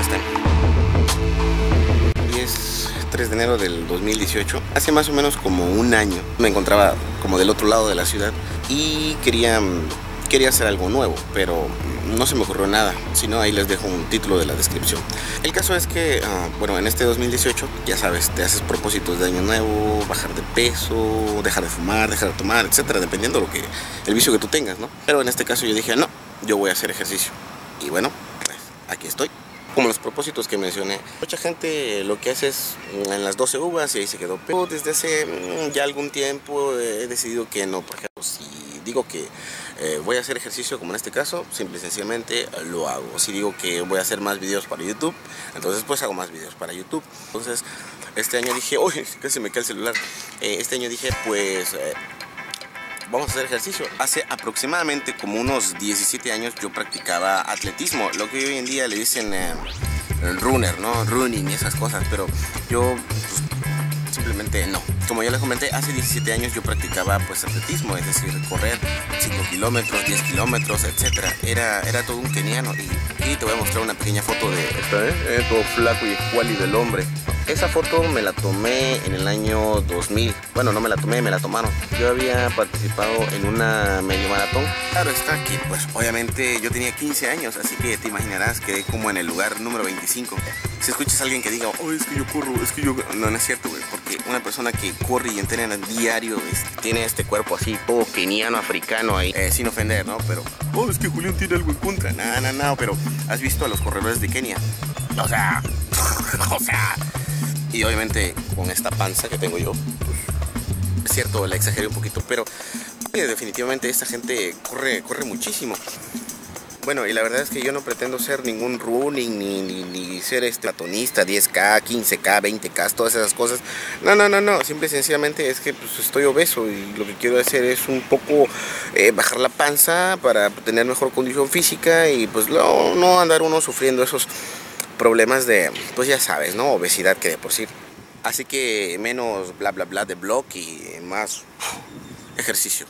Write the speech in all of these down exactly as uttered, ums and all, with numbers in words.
están? Hoy es tres de enero del dos mil dieciocho. Hace más o menos como un año me encontraba como del otro lado de la ciudad y quería, quería hacer algo nuevo, pero no se me ocurrió nada, sino ahí les dejo un título de la descripción. El caso es que, uh, bueno, en este dos mil dieciocho, ya sabes, te haces propósitos de año nuevo, bajar de peso, dejar de fumar, dejar de tomar, etcétera, dependiendo de lo que, el vicio que tú tengas, ¿no? Pero en este caso yo dije, no, yo voy a hacer ejercicio. Y bueno, pues aquí estoy. Como los propósitos que mencioné, mucha gente lo que hace es en las doce uvas y ahí se quedó. Pero desde hace ya algún tiempo he decidido que no. Por ejemplo, si digo que eh, voy a hacer ejercicio, como en este caso, simple y sencillamente lo hago. Si digo que voy a hacer más videos para YouTube, entonces pues hago más videos para YouTube. Entonces este año dije, uy, casi me cae el celular. Eh, este año dije, pues... Eh, vamos a hacer ejercicio. Hace aproximadamente como unos diecisiete años yo practicaba atletismo, lo que hoy en día le dicen eh, runner, ¿no? Running y esas cosas, pero yo pues, simplemente no. Como ya les comenté, hace diecisiete años yo practicaba pues atletismo, es decir, correr cinco kilómetros, diez kilómetros, etcétera. Era, era todo un keniano y, y te voy a mostrar una pequeña foto de esta, ¿eh? Eh, todo flaco y escuálido del hombre. Esa foto me la tomé en el año dos mil. Bueno, no me la tomé, me la tomaron. Yo había participado en una medio maratón. Claro está que, pues, obviamente yo tenía quince años, así que te imaginarás que como en el lugar número veinticinco. Si escuchas a alguien que diga, oh, es que yo corro, es que yo... No, no es cierto, güey, porque una persona que corre y entrena diario es, tiene este cuerpo así, todo keniano, africano ahí, eh, sin ofender, ¿no? Pero, oh, es que Julián tiene algo en contra. No, no, no, pero ¿has visto a los corredores de Kenia? O sea, o sea... Y obviamente con esta panza que tengo yo, pues, es cierto, la exageré un poquito, pero eh, definitivamente esta gente corre, corre muchísimo. Bueno, y la verdad es que yo no pretendo ser ningún running, ni, ni, ni ser este maratonista, diez K, quince K, veinte K, todas esas cosas. No, no, no, no, simple y sencillamente es que pues, estoy obeso y lo que quiero hacer es un poco eh, bajar la panza para tener mejor condición física y pues no, no andar uno sufriendo esos problemas de, pues ya sabes, ¿no? Obesidad que de por sí. Así que menos bla bla bla de blog y más ejercicio.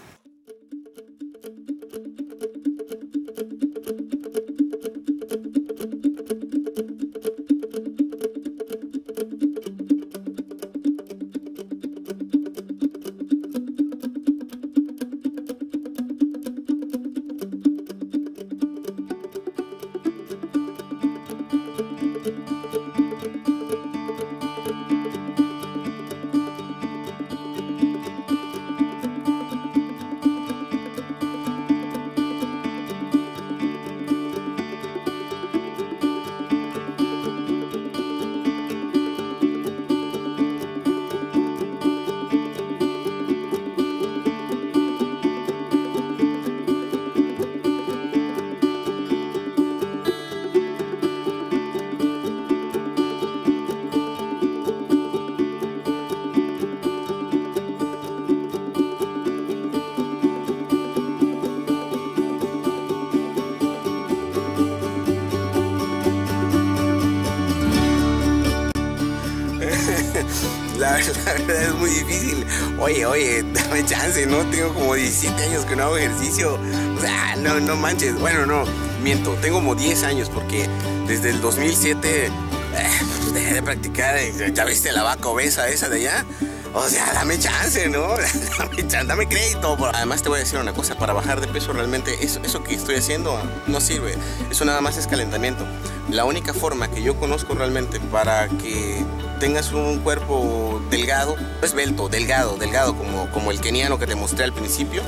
La, la verdad es muy difícil. Oye, oye, dame chance, ¿no? Tengo como diecisiete años que no hago ejercicio. O sea, no, no manches. Bueno, no, miento. Tengo como diez años porque desde el dos mil siete eh, pues dejé de practicar. ¿Ya viste la vaca obesa esa de allá? O sea, dame chance, ¿no? Dame chance, dame crédito. Además te voy a decir una cosa, para bajar de peso realmente eso, eso que estoy haciendo no sirve. Eso nada más es calentamiento. La única forma que yo conozco realmente para que tengas un cuerpo delgado, esbelto, delgado, delgado, como, como el keniano que te mostré al principio,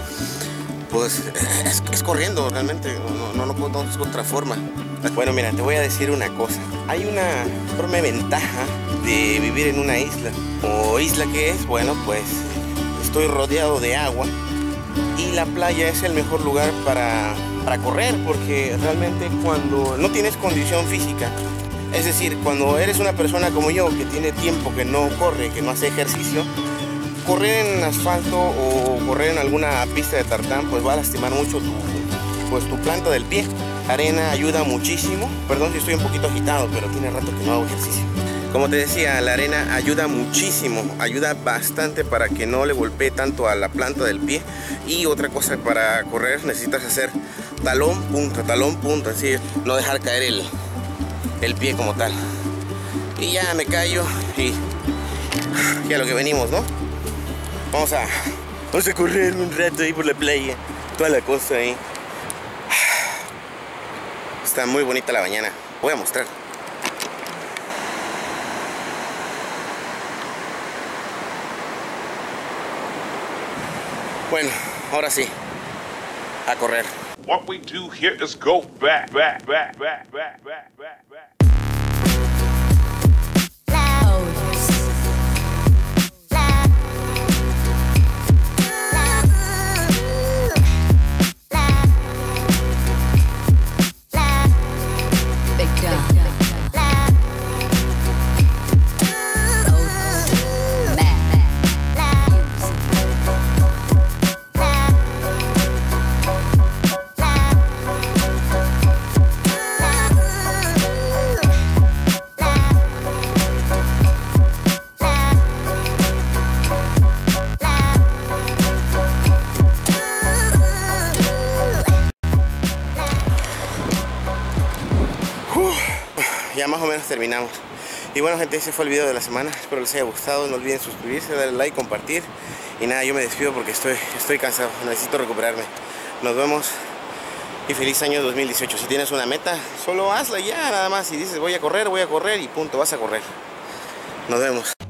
pues es, es corriendo realmente, no, no, no, no, no es otra forma. Bueno, mira, te voy a decir una cosa. Hay una enorme ventaja de vivir en una isla. ¿O isla qué es? Bueno, pues estoy rodeado de agua y la playa es el mejor lugar para, para correr, porque realmente cuando no tienes condición física, es decir, cuando eres una persona como yo que tiene tiempo que no corre, que no hace ejercicio, correr en asfalto o correr en alguna pista de tartán pues va a lastimar mucho tu, pues, tu planta del pie. La arena ayuda muchísimo. Perdón si estoy un poquito agitado, pero tiene rato que no hago ejercicio. Como te decía, la arena ayuda muchísimo, ayuda bastante para que no le golpee tanto a la planta del pie. Y otra cosa, para correr necesitas hacer talón, punta, talón, punta, así, no dejar caer el, el pie como tal. Y ya me callo y ya lo que venimos, ¿no? Vamos a, vamos a correr un rato ahí por la playa, toda la costa ahí. Está muy bonita la mañana, voy a mostrar. Bueno, ahora sí, a correr. What we do here is go back, back, back, back, back, back, back, back. Ya más o menos terminamos. Y bueno, gente, ese fue el video de la semana. Espero les haya gustado. No olviden suscribirse, darle like, compartir. Y nada, yo me despido porque estoy, estoy cansado. Necesito recuperarme. Nos vemos y feliz año dos mil dieciocho. Si tienes una meta, solo hazla ya, nada más. Si dices voy a correr, voy a correr y punto, vas a correr. Nos vemos.